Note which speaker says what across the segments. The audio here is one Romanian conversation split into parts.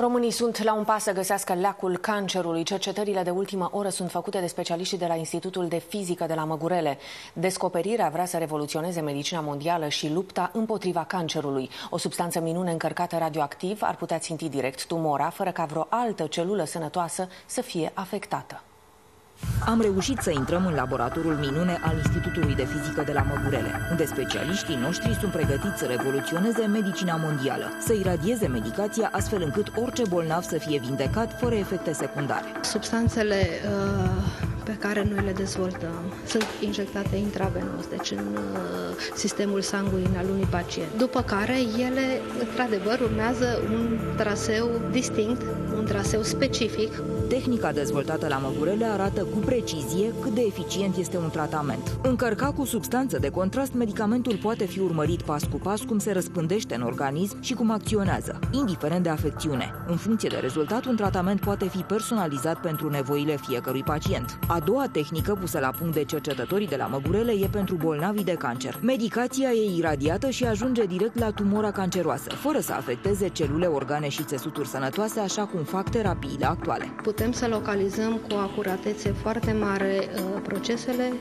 Speaker 1: Românii sunt la un pas să găsească leacul cancerului. Cercetările de ultimă oră sunt făcute de specialiștii de la Institutul de Fizică de la Măgurele. Descoperirea vrea să revoluționeze medicina mondială și lupta împotriva cancerului. O substanță minune încărcată radioactiv ar putea ținti direct tumora, fără ca vreo altă celulă sănătoasă să fie afectată.
Speaker 2: Am reușit să intrăm în laboratorul minune al Institutului de Fizică de la Măgurele, unde specialiștii noștri sunt pregătiți să revoluționeze medicina mondială, să iradieze medicația astfel încât orice bolnav să fie vindecat fără efecte secundare.
Speaker 3: Substanțele pe care noi le dezvoltăm sunt injectate intravenos, deci în sistemul sanguin al unui pacient, după care ele, într-adevăr, urmează un traseu distinct, un traseu specific.
Speaker 2: Tehnica dezvoltată la Măgurele arată cu precizie cât de eficient este un tratament. Încărcat cu substanță de contrast, medicamentul poate fi urmărit pas cu pas cum se răspândește în organism și cum acționează, indiferent de afecțiune. În funcție de rezultat, un tratament poate fi personalizat pentru nevoile fiecărui pacient. A doua tehnică pusă la punct de cercetătorii de la Măgurele e pentru bolnavii de cancer. Medicația e iradiată și ajunge direct la tumora canceroasă, fără să afecteze celule, organe și țesuturi sănătoase, așa cum fac terapiile actuale.
Speaker 3: Putem să localizăm cu o acuratețe foarte mare procesele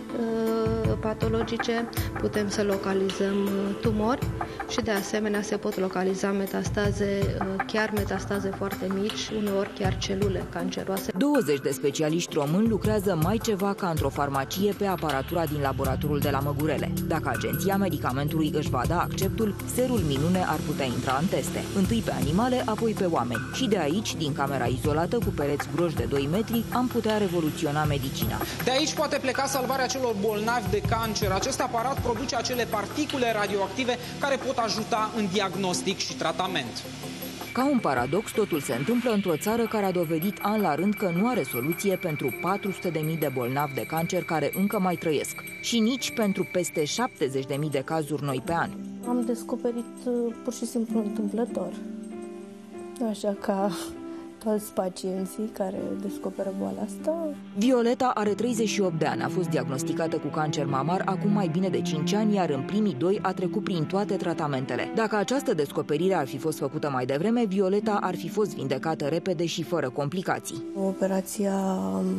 Speaker 3: patologice, putem să localizăm tumori și de asemenea se pot localiza metastaze, chiar metastaze foarte mici, uneori chiar celule canceroase.
Speaker 2: 20 de specialiști români lucrează mai ceva ca într-o farmacie pe aparatura din laboratorul de la Măgurele. Dacă Agenția Medicamentului își va da acceptul, serul minune ar putea intra în teste. Întâi pe animale, apoi pe oameni. Și de aici, din camera izolată cu pereți groși de 2 metri, am putea revoluționa medicina.
Speaker 4: De aici poate pleca salvarea celor bolnavi de cancer. Acest aparat produce acele particule radioactive care pot ajuta în diagnostic și tratament.
Speaker 2: Ca un paradox, totul se întâmplă într-o țară care a dovedit an la rând că nu are soluție pentru 400.000 de bolnavi de cancer care încă mai trăiesc și nici pentru peste 70.000 de cazuri noi pe an.
Speaker 5: Am descoperit pur și simplu întâmplător, așa ca toți pacienții care descoperă boala asta.
Speaker 2: Violeta are 38 de ani, a fost diagnosticată cu cancer mamar acum mai bine de 5 ani, iar în primii 2 a trecut prin toate tratamentele. Dacă această descoperire ar fi fost făcută mai devreme, Violeta ar fi fost vindecată repede și fără complicații.
Speaker 5: Operația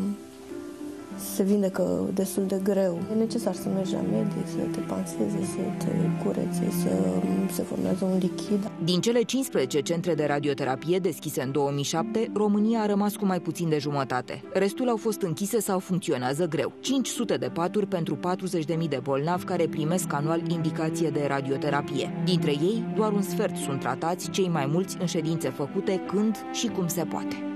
Speaker 5: se vindecă destul de greu. E necesar să mergi la medic, să te panseze, să te curețe, să se formează un lichid.
Speaker 2: Din cele 15 centre de radioterapie deschise în 2007, România a rămas cu mai puțin de jumătate. Restul au fost închise sau funcționează greu. 500 de paturi pentru 40.000 de bolnavi care primesc anual indicație de radioterapie. Dintre ei, doar un sfert sunt tratați, cei mai mulți în ședințe făcute când și cum se poate.